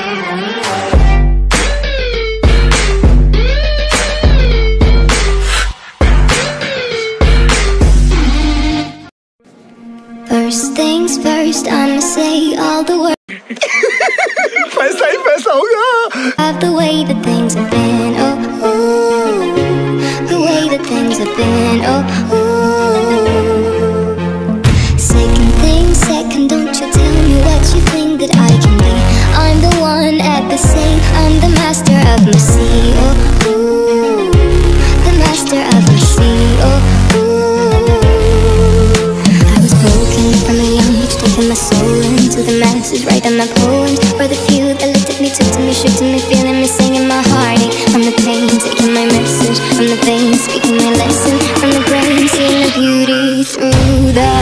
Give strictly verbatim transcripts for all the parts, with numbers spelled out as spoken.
First things first, I'ma say all the words. Phải say phải xấu nha. Of the way that things have been, oh, ooh, the way that things have been, oh, ooh. Second thing, second, don't you tell me what you think that I can be. I'm the one at the same, I'm the master of my sea, oh, ooh, the master of my sea, oh, ooh. I was broken from a young age, taking my soul into the masses, writing my poems for the few that looked at me, took to me, shook to me, feeling me, singing my heartache from the pain, taking my message from the veins, speaking my lesson from the brain, seeing the beauty through the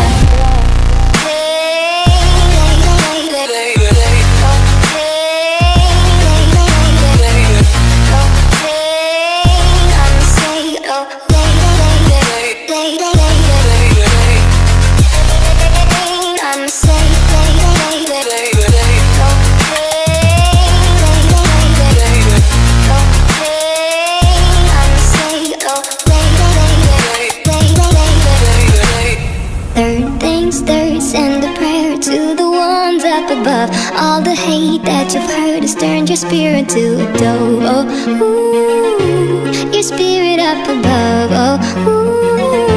above. All the hate that you've heard has turned your spirit to a dove. Oh, ooh, your spirit up above. Oh, ooh.